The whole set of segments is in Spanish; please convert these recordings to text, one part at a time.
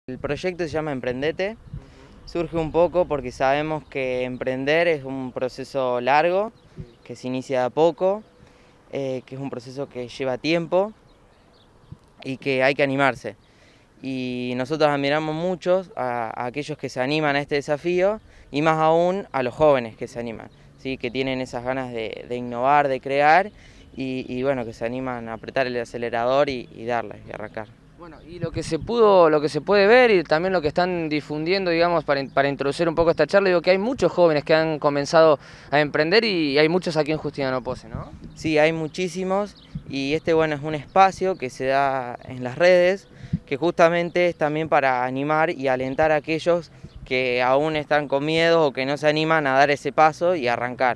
El proyecto se llama Emprendete, surge un poco porque sabemos que emprender es un proceso largo, que se inicia de a poco, que es un proceso que lleva tiempo y que hay que animarse. Y nosotros admiramos mucho a aquellos que se animan a este desafío y más aún a los jóvenes que se animan, ¿sí? Que tienen esas ganas de innovar, de crear y bueno, que se animan a apretar el acelerador y darle y arrancar. Bueno, y lo que se puede ver y también lo que están difundiendo, digamos, para introducir un poco esta charla, digo que hay muchos jóvenes que han comenzado a emprender y hay muchos aquí en Justiniano Pose, ¿no? Sí, hay muchísimos y este bueno es un espacio que se da en las redes, que justamente es también para animar y alentar a aquellos que aún están con miedo o que no se animan a dar ese paso y arrancar.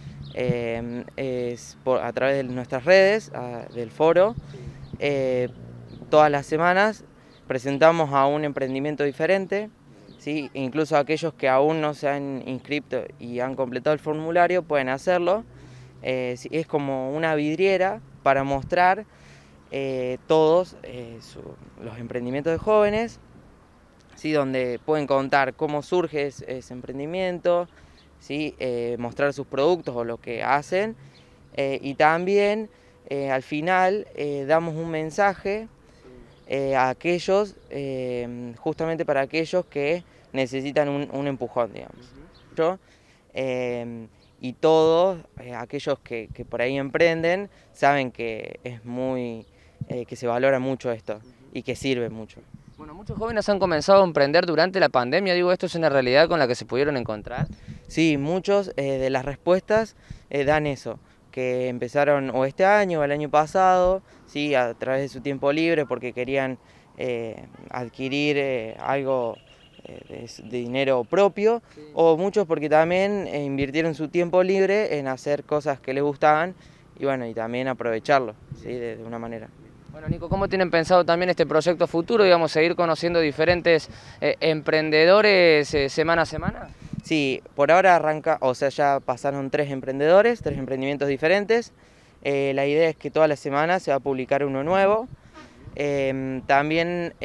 A través de nuestras redes, del foro, eh, todas las semanas presentamos a un emprendimiento diferente, ¿sí? Incluso aquellos que aún no se han inscrito y han completado el formulario pueden hacerlo. Es como una vidriera para mostrar todos los emprendimientos de jóvenes, ¿sí? Donde pueden contar cómo surge ese emprendimiento, ¿sí? Mostrar sus productos o lo que hacen y también al final damos un mensaje a aquellos, justamente para aquellos que necesitan un empujón, digamos. Yo, y todos aquellos que por ahí emprenden saben que es que se valora mucho esto y que sirve mucho. Bueno, muchos jóvenes han comenzado a emprender durante la pandemia, digo, ¿esto es una realidad con la que se pudieron encontrar? Sí, muchos de las respuestas dan eso, que empezaron o este año o el año pasado, sí, a través de su tiempo libre porque querían adquirir algo de dinero propio, o muchos porque también invirtieron su tiempo libre en hacer cosas que les gustaban y bueno, y también aprovecharlo, ¿sí? De una manera. Bueno, Nico, ¿cómo tienen pensado también este proyecto futuro, digamos, seguir conociendo diferentes emprendedores semana a semana? Sí, por ahora arranca, o sea, ya pasaron 3 emprendedores, 3 emprendimientos diferentes. La idea es que todas las semanas se va a publicar uno nuevo. También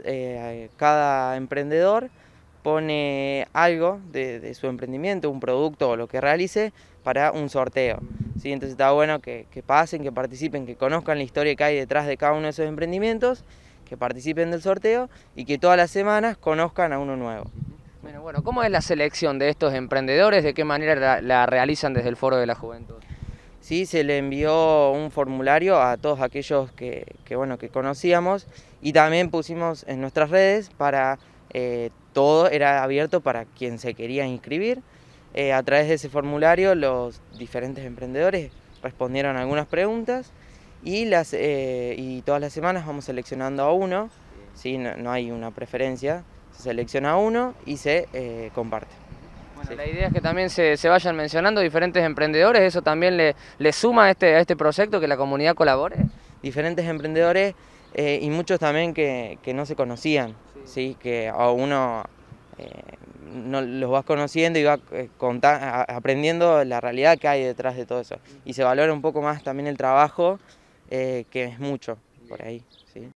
cada emprendedor pone algo de su emprendimiento, un producto o lo que realice para un sorteo, ¿sí? Entonces está bueno que pasen, que participen, que conozcan la historia que hay detrás de cada uno de esos emprendimientos, que participen del sorteo y que todas las semanas conozcan a uno nuevo. Bueno, ¿cómo es la selección de estos emprendedores? ¿De qué manera la realizan desde el Foro de la Juventud? Sí, se le envió un formulario a todos aquellos que conocíamos y también pusimos en nuestras redes para todo era abierto para quien se quería inscribir. A través de ese formulario los diferentes emprendedores respondieron algunas preguntas y todas las semanas vamos seleccionando a uno, ¿sí? No hay una preferencia, se selecciona a uno y se comparte. Bueno, Sí. la idea es que también se vayan mencionando diferentes emprendedores, ¿eso también le suma a este proyecto, que la comunidad colabore? Diferentes emprendedores y muchos también que no se conocían, ¿sí? Que a uno no, los vas conociendo y vas aprendiendo la realidad que hay detrás de todo eso. Y se valora un poco más también el trabajo, que es mucho por ahí, ¿sí?